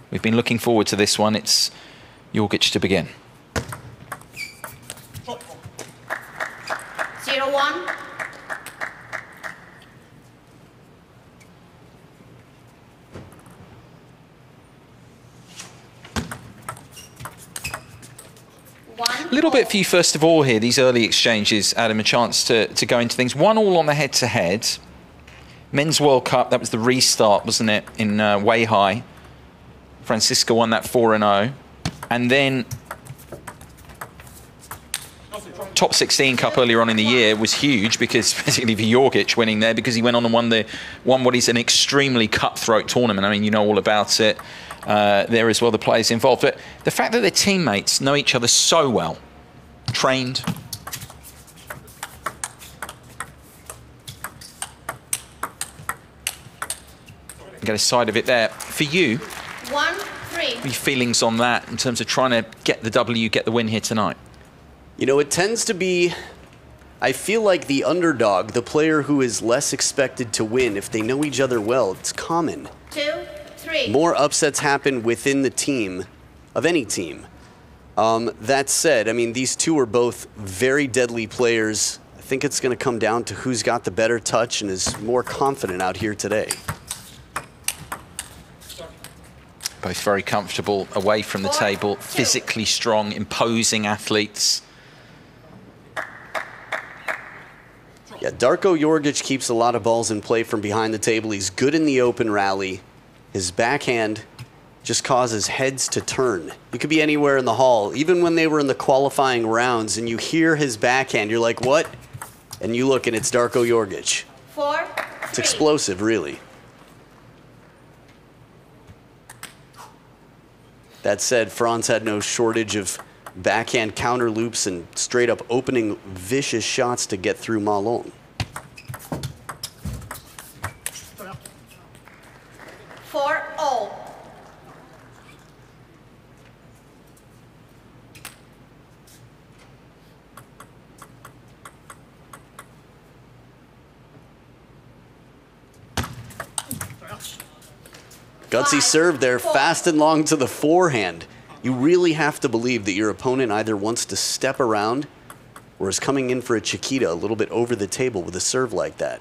We've been looking forward to this one. It's Jorgic to begin. 0-1. A little bit for you, first of all, here, these early exchanges, Adam, a chance to go into things. 1-1 on the head-to-head. Men's World Cup, that was the restart, wasn't it, in Weihai. Francisca won that 4-0. And then top 16 Cup earlier on in the year was huge, because basically for Jorgic winning there, because he went on and won what is an extremely cutthroat tournament. I mean, you know all about it. There as well, the players involved. But the fact that their teammates know each other so well, trained. Get a side of it there. For you, 1-3. your feelings on that in terms of trying to get the W, get the win here tonight? You know, it tends to be, I feel like the underdog, the player who is less expected to win, if they know each other well, it's common. 2-3. More upsets happen within the team of any team. That said, I mean, these two are both very deadly players. I think it's going to come down to who's got the better touch and is more confident out here today. Both very comfortable away from the table, physically strong, imposing athletes. Yeah, Darko Jorgic keeps a lot of balls in play from behind the table. He's good in the open rally. His backhand just causes heads to turn. You could be anywhere in the hall, even when they were in the qualifying rounds, and you hear his backhand, you're like, what? And you look and it's Darko Jorgic. 4-3. It's explosive, really. That said, Franz had no shortage of backhand counter loops and straight up opening vicious shots to get through Ma Long. 4-0. Gutsy serve there, fast and long to the forehand. You really have to believe that your opponent either wants to step around or is coming in for a Chiquita a little bit over the table with a serve like that.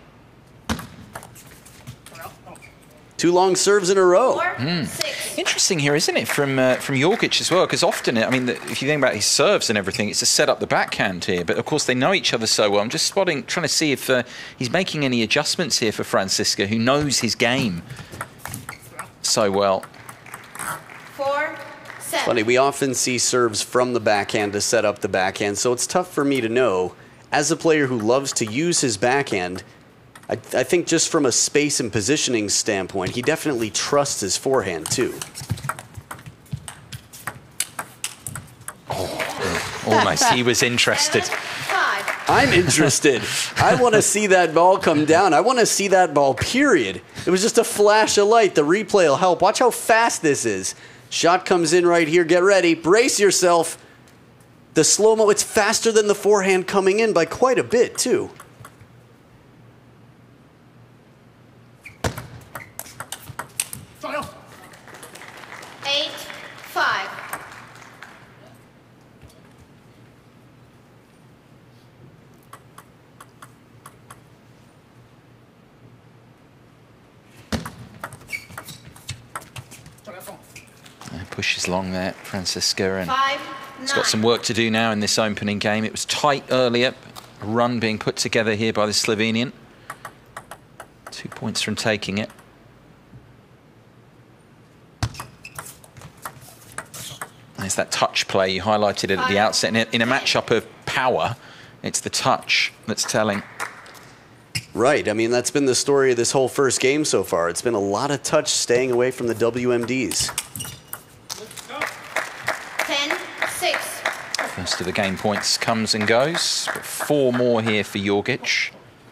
2 long serves in a row. 4-6. Interesting here, isn't it, from Jorgic as well? Because often, I mean, if you think about his serves and everything, it's to set up the backhand here. But of course, they know each other so well. I'm just trying to see if he's making any adjustments here for Francisca, who knows his game so well. 4-7. Funny, we often see serves from the backhand to set up the backhand, so it's tough for me to know. As a player who loves to use his backhand, I think just from a space and positioning standpoint, he definitely trusts his forehand too. Almost, he was interested. 5. I'm interested. I want to see that ball come down. I want to see that ball, period. It was just a flash of light. The replay will help. Watch how fast this is. Shot comes in right here. Get ready. Brace yourself. The slow-mo, it's faster than the forehand coming in by quite a bit, too. Fire. 8-5. Pushes long there, Francisca, and 5-9. he's got some work to do now in this opening game. It was tight earlier. A run being put together here by the Slovenian. 2 points from taking it. There's that touch play. You highlighted it at the outset. In a matchup of power, it's the touch that's telling. Right. I mean, that's been the story of this whole first game so far. It's been a lot of touch staying away from the WMDs. 10-6. First of the game points comes and goes. But 4 more here for Jorgic.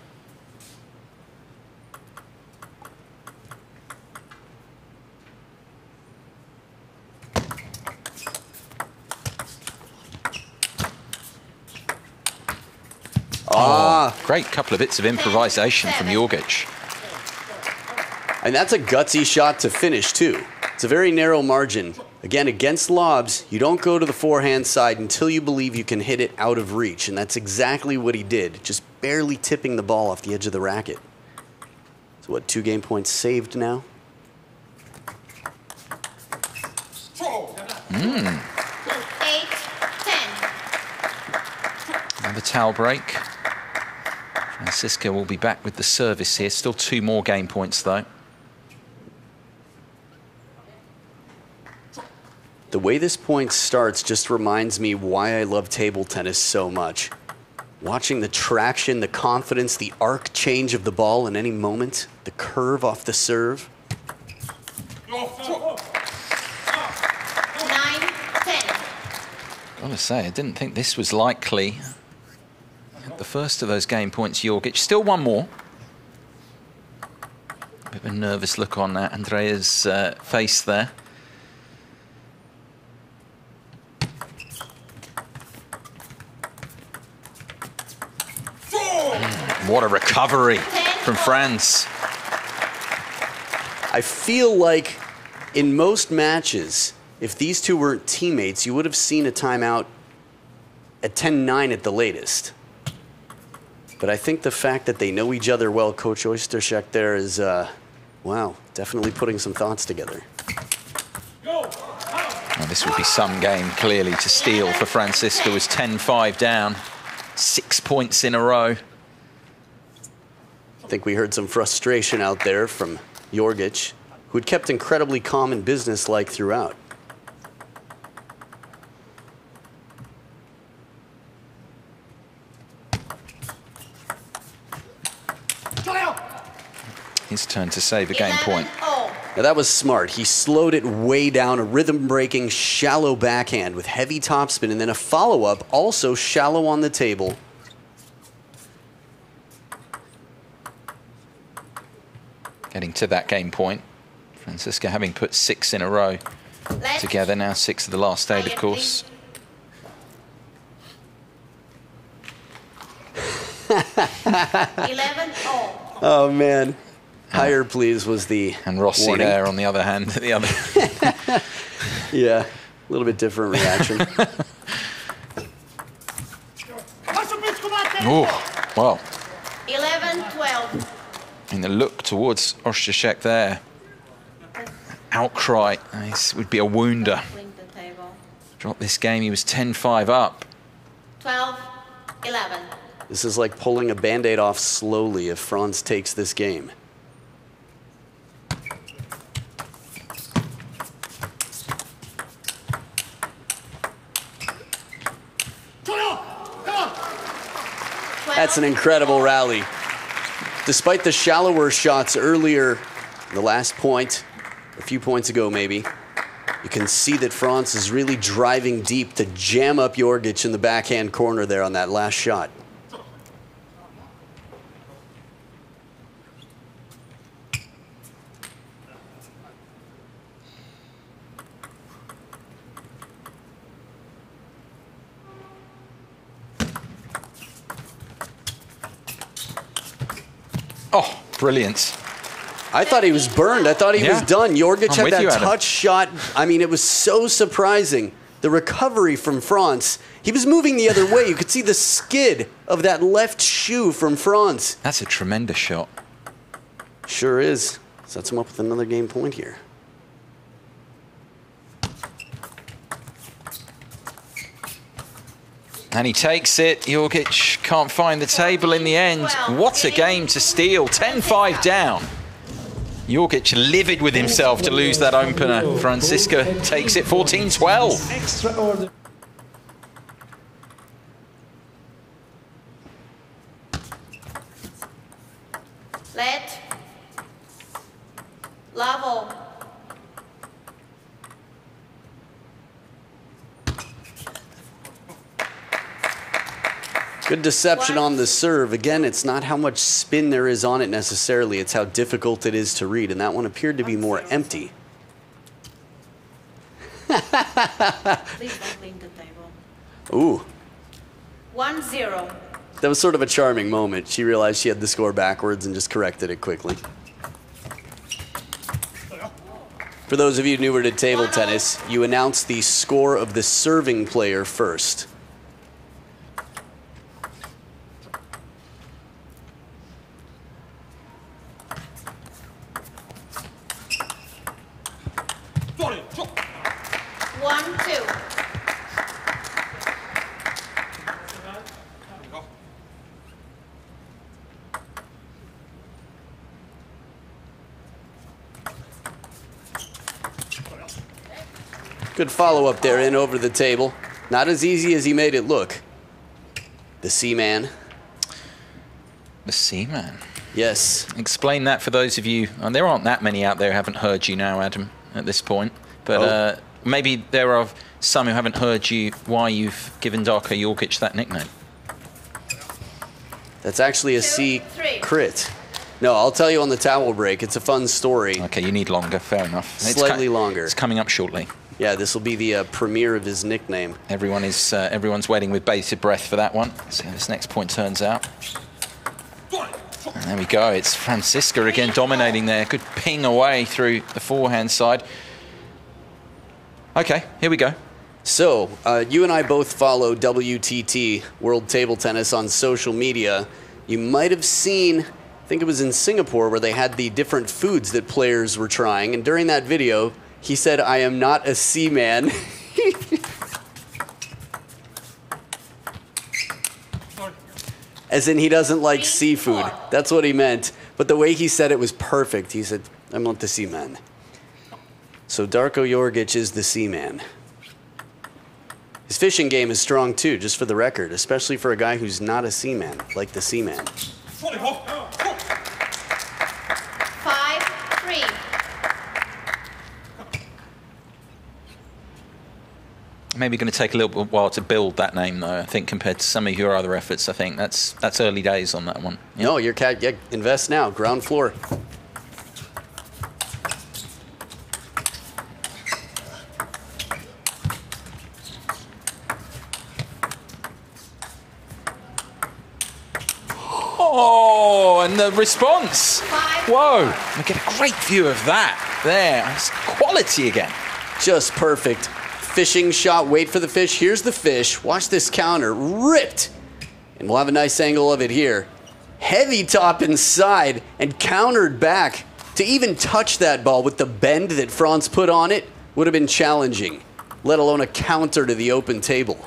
Great couple of bits of improvisation from Jorgic. And that's a gutsy shot to finish, too. It's a very narrow margin. Again, against lobs, you don't go to the forehand side until you believe you can hit it out of reach, and that's exactly what he did, just barely tipping the ball off the edge of the racket. So what, 2 game points saved now? 8-10. Another towel break. Francisco will be back with the service here. Still 2 more game points, though. The way this point starts just reminds me why I love table tennis so much. Watching the traction, the confidence, the arc change of the ball in any moment, the curve off the serve. 9-10. I want to say, I didn't think this was likely. The first of those game points, Jorgic. Still 1 more. A bit of a nervous look on Andrea's face there. What a recovery from France. I feel like in most matches, if these two weren't teammates, you would have seen a timeout at 10-9 at the latest. But I think the fact that they know each other well, Coach Oystershek there is, wow, definitely putting some thoughts together. Well, this would be some game, clearly, to steal for Francisco. Was 10-5 down, 6 points in a row. I think we heard some frustration out there from Jorgic, who had kept incredibly calm and businesslike throughout. His turn to save a game point. 11-0. Now that was smart. He slowed it way down, a rhythm-breaking, shallow backhand with heavy topspin, and then a follow-up, also shallow on the table. Getting to that game point. Francisco having put 6 in a row Left. together. Now 6 of the last 8, of course. 11-0. Oh, man. Higher, please, was the And Rossi warning. there on the other hand. The other. Yeah, a little bit different reaction. Oh, well. 11-12. In the look towards Oystershek there. Outcry. This would be a wounder. Bring the table. Dropped this game. He was 10-5 up. 12-11. This is like pulling a Band-Aid off slowly if Franz takes this game. That's an incredible rally. Despite the shallower shots earlier, the last point, a few points ago maybe, you can see that Franz is really driving deep to jam up Jorgic in the backhand corner there on that last shot. Oh, brilliant. I thought he was burned. I thought he was Yeah. done. Jorgic I'm had with that you, Adam. touch shot. I mean, it was so surprising. The recovery from Franz. He was moving the other way. You could see the skid of that left shoe from Franz. That's a tremendous shot. Sure is. Sets him up with another game point here. And he takes it. Jorgic can't find the table in the end. What a game to steal. 10-5 down. Jorgic livid with himself to lose that opener. Francisco takes it 14-12. Extraordinary. Let. Level. Good deception on the serve. Again, it's not how much spin there is on it necessarily. It's how difficult it is to read. And that one appeared to be more empty. Please don't bring the table. Ooh. 1-0. That was sort of a charming moment. She realized she had the score backwards and just corrected it quickly. For those of you newer to table tennis, you announce the score of the serving player first. Good follow-up there in over the table. Not as easy as he made it look. The Seaman. The Seaman. Yes. Explain that for those of you, and there aren't that many out there who haven't heard you now, Adam, at this point. But maybe there are some who haven't heard you why you've given Darko Jorgic that nickname. That's actually a C crit. No, I'll tell you on the towel break. It's a fun story. Okay, you need longer. Fair enough. Slightly longer. It's coming up shortly. Yeah, this will be the premiere of his nickname. Everyone's waiting with bated breath for that one. Let's see how this next point turns out. And there we go. It's Francisca again dominating there. Good ping away through the forehand side. Okay, here we go. So, you and I both follow WTT, World Table Tennis, on social media. You might have seen, I think it was in Singapore, where they had the different foods that players were trying. And during that video, he said, "I am not a seaman." As in, he doesn't like seafood. That's what he meant. But the way he said it was perfect. He said, "I'm not the seaman." So Darko Jorgic is the seaman. His fishing game is strong too, just for the record, especially for a guy who's not a seaman, like the seaman. 5-3. Maybe going to take a little while to build that name, though. I think compared to some of your other efforts, I think that's early days on that one. Yeah. No, invest now, ground floor. Oh, and the response. Whoa, we get a great view of that there. It's quality again. Just perfect. Fishing shot, wait for the fish. Here's the fish. Watch this counter. Ripped. And we'll have a nice angle of it here. Heavy top inside and countered back. To even touch that ball with the bend that Franz put on it would have been challenging, let alone a counter to the open table.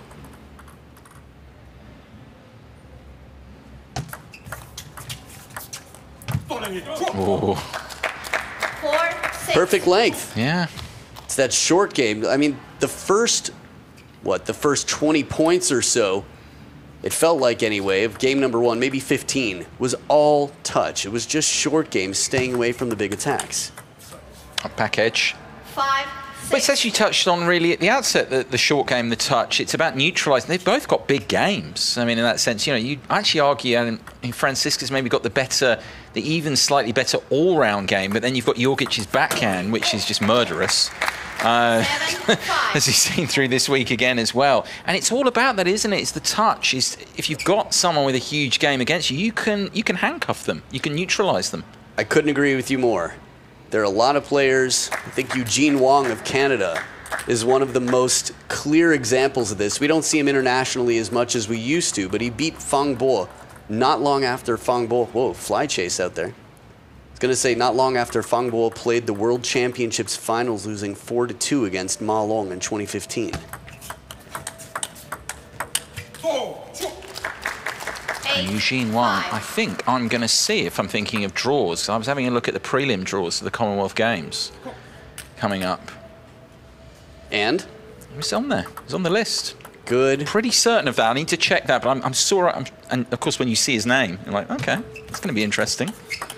Oh. 4-6. Perfect length. Yeah. It's that short game. I mean, the first 20 points or so, it felt like anyway, of game number one, maybe 15, was all touch. It was just short games, staying away from the big attacks. Back edge. 5-6. But it's as you touched on really at the outset, the short game, the touch, it's about neutralising. They've both got big games. I mean, in that sense, you actually argue, and Francisca's maybe got the even slightly better all-round game, but then you've got Jorgic's backhand, which is just murderous. As you've seen through this week again as well. And it's all about that, isn't it? It's the touch. If you've got someone with a huge game against you, you can handcuff them. You can neutralise them. I couldn't agree with you more. There are a lot of players. I think Eugene Wong of Canada is one of the most clear examples of this. We don't see him internationally as much as we used to, but he beat Fang Bo not long after Fang Bo... Whoa, fly chase out there. I was going to say not long after Fang Bo played the World Championships finals, losing 4-2 against Ma Long in 2015. And Eugene Wang, I think I'm going to see if I'm thinking of draws. I was having a look at the prelim draws of the Commonwealth Games coming up. And? It was on there. It was on the list. Good. Pretty certain of that. I need to check that, but I'm sure. And of course, when you see his name, you're like, okay, it's going to be interesting.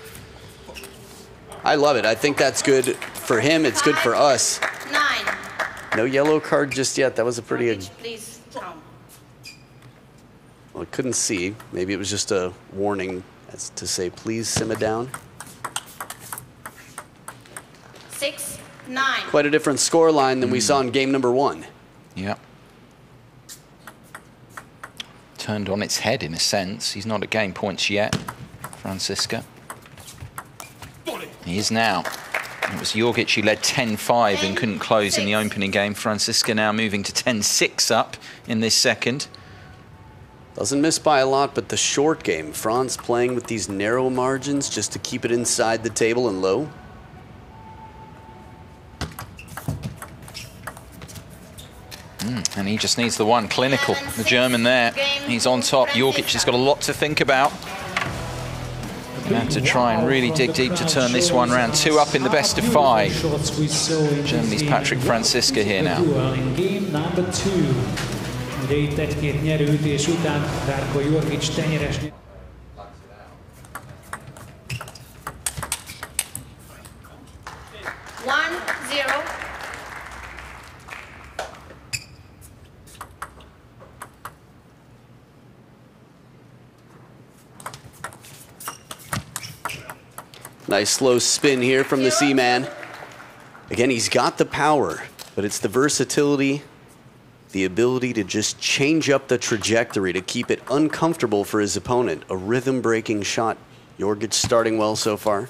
I love it. I think that's good for him. It's good for us. 9. No yellow card just yet. That was a pretty... Please count. Well, I couldn't see. Maybe it was just a warning as to say, please simmer down. 6-9. Quite a different score line than we saw in game number one. Yeah. Turned on its head in a sense. He's not at game points yet, Francisca. He is now. It was Jorgic who led 10-5 and couldn't close in the opening game. Franziska now moving to 10-6 up in this second. Doesn't miss by a lot, but the short game. Franz playing with these narrow margins just to keep it inside the table and low. And he just needs the one. Clinical, the German there. He's on top. Jorgic has got a lot to think about. Gonna have to try and really dig deep to turn this one round. 2 up in the best of 5. Germany's Patrick Franziska here now. In game number 2. Ugye itt egy-két nyerőütés után Darko Jorgic tenyeres. 1-0. Nice slow spin here from the Seaman. Again, he's got the power, but it's the versatility, the ability to just change up the trajectory to keep it uncomfortable for his opponent. A rhythm-breaking shot. Jorgic starting well so far.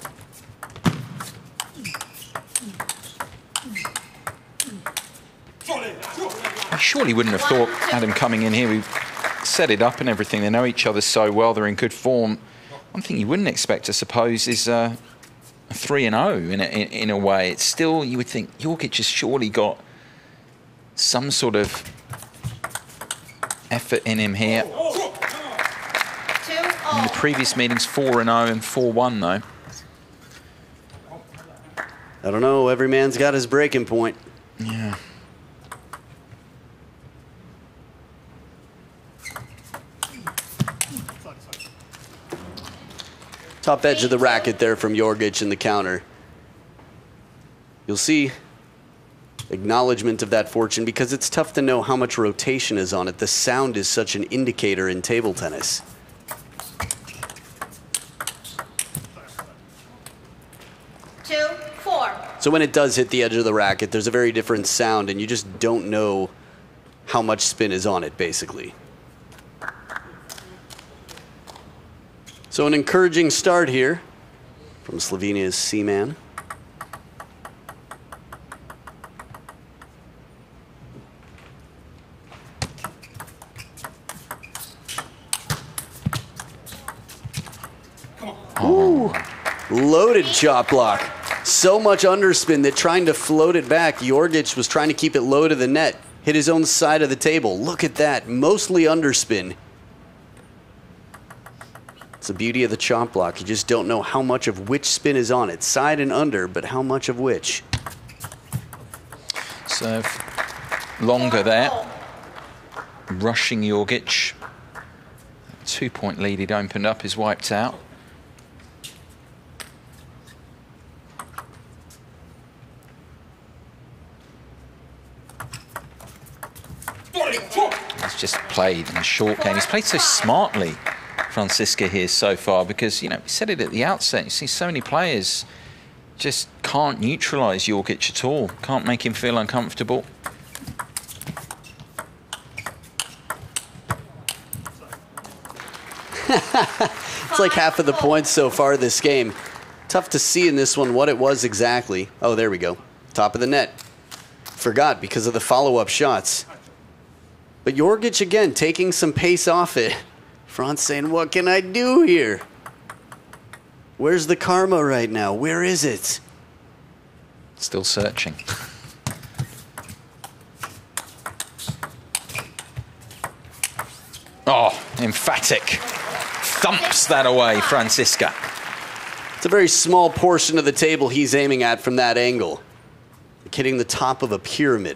I surely wouldn't have thought Adam coming in here. We've set it up and everything. They know each other so well. They're in good form. One thing you wouldn't expect, I suppose, is a 3-0 in a way. It's still, you would think, Jorgic has surely got some sort of effort in him here. In the previous meetings, 4-0 and 4-1 though. I don't know, every man's got his breaking point. Yeah. Top edge of the racket there from Jorgic in the counter. You'll see acknowledgement of that fortune because it's tough to know how much rotation is on it. The sound is such an indicator in table tennis. Two, 4. So when it does hit the edge of the racket, there's a very different sound and you just don't know how much spin is on it, basically. So an encouraging start here from Slovenia's Seaman. Ooh, loaded chop block. So much underspin that trying to float it back, Jorgic was trying to keep it low to the net. Hit his own side of the table. Look at that, mostly underspin. It's the beauty of the chop block. You just don't know how much of which spin is on it. Side and under, but how much of which. Serve longer there. Rushing Jorgic. 2-point lead he'd opened up is wiped out. He's just played in a short game. He's played so smartly, Franziska, here so far, because, you know, we said it at the outset, you see so many players just can't neutralise Jorgic at all, can't make him feel uncomfortable. It's like half of the points so far this game. Tough to see in this one what it was exactly. Oh, there we go. Top of the net. Forgot because of the follow-up shots. But Jorgic, again, taking some pace off it. Franz saying, what can I do here? Where's the karma right now? Where is it? Still searching. Oh, emphatic. Thumps that away, Franziska. It's a very small portion of the table he's aiming at from that angle. Like hitting the top of a pyramid.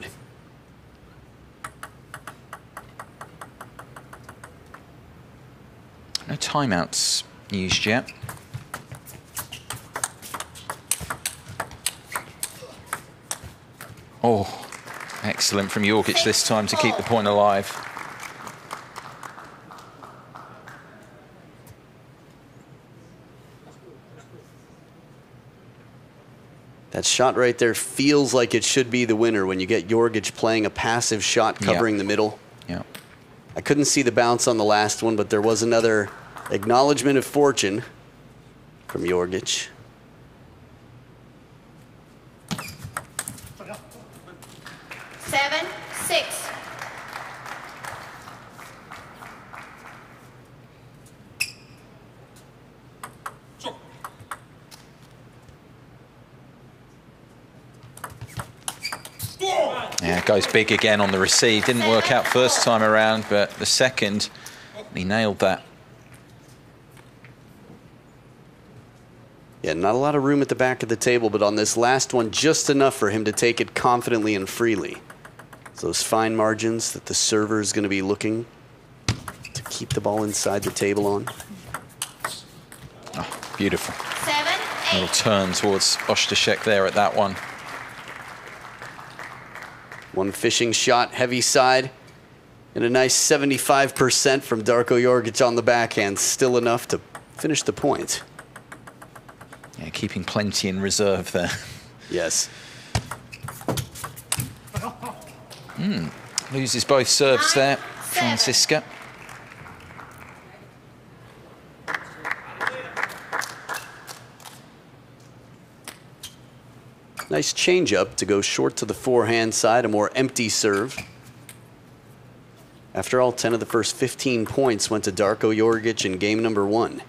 No timeouts used yet. Oh, excellent from Jorgic this time to keep the point alive. That shot right there feels like it should be the winner when you get Jorgic playing a passive shot covering the middle. Yeah. I couldn't see the bounce on the last one, but there was another acknowledgement of fortune from Jorgic. 7, 6. Yeah, goes big again on the receive. Didn't work out first time around, but the second, he nailed that. Yeah, not a lot of room at the back of the table, but on this last one, just enough for him to take it confidently and freely. So those fine margins that the server is going to be looking to keep the ball inside the table on. Oh, beautiful. 7, 8. Little turn towards Ostashek there at that one. One fishing shot, heavy side, and a nice 75% from Darko Jorgic on the backhand. Still enough to finish the point. Yeah, keeping plenty in reserve there. Yes. Loses both serves 9, there, 7. Franziska. Nice change-up to go short to the forehand side, a more empty serve. After all, 10 of the first 15 points went to Darko Jorgic in game number 1.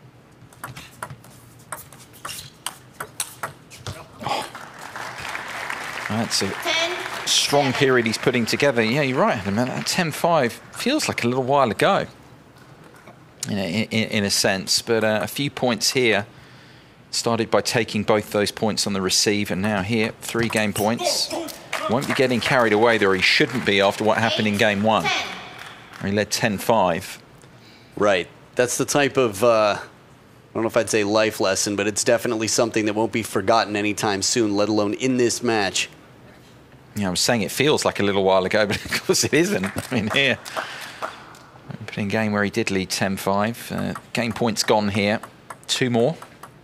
That's a 10, strong 7. period he's putting together. Yeah, you're right, Adam. That 10-5 feels like a little while ago, in a sense. But a few points here. Started by taking both those points on the receive, and now here, 3 game points. Won't be getting carried away, though he shouldn't be after what happened in game 1. 10. Where he led 10-5. Right. That's the type of, I don't know if I'd say life lesson, but it's definitely something that won't be forgotten anytime soon, let alone in this match. Yeah, I was saying it feels like a little while ago, but of course it isn't. I mean, here, but in a game where he did lead 10-5. Game points gone here. 2 more.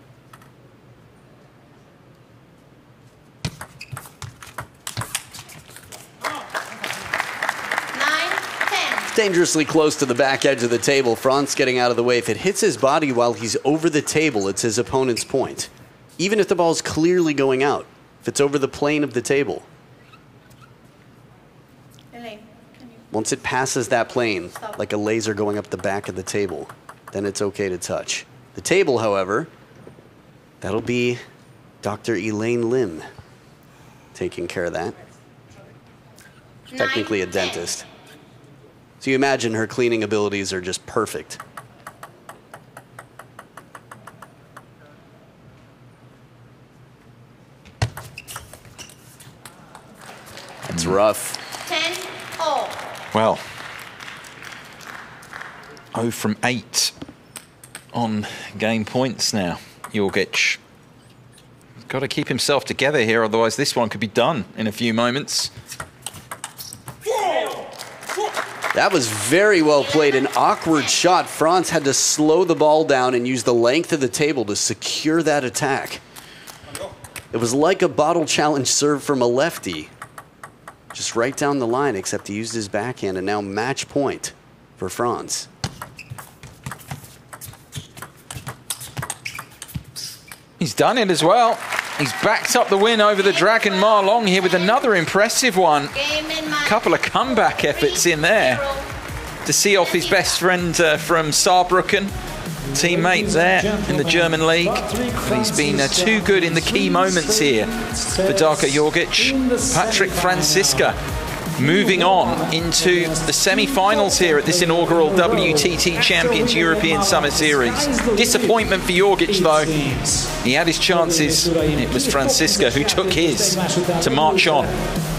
Dangerously close to the back edge of the table. Franz getting out of the way. If it hits his body while he's over the table, it's his opponent's point. Even if the ball's clearly going out, if it's over the plane of the table. Elaine, can you Once it passes that plane, Stop. like a laser going up the back of the table, then it's okay to touch. The table, however, that'll be Dr. Elaine Lim taking care of that. Technically a 9, 10. dentist. So you imagine her cleaning abilities are just perfect. It's rough. 10-0. Well, 0 from 8 on game points now. Jorgic. He's got to keep himself together here, otherwise this one could be done in a few moments. That was very well played. An awkward shot. Franz had to slow the ball down and use the length of the table to secure that attack. It was like a bottle challenge serve from a lefty. Just right down the line, except he used his backhand, and now match point for Franz. He's done it as well. He's backed up the win over the Dragon Ma Long here with another impressive one. Game in my Couple of comeback efforts in there to see off his best friend from Saarbrücken, teammate there in the German league. But he's been too good in the key moments here for Darko Jorgic. Patrick Franziska moving on into the semi-finals here at this inaugural WTT Champions European Summer Series. Disappointment for Jorgic though. He had his chances. It was Franziska who took his to march on.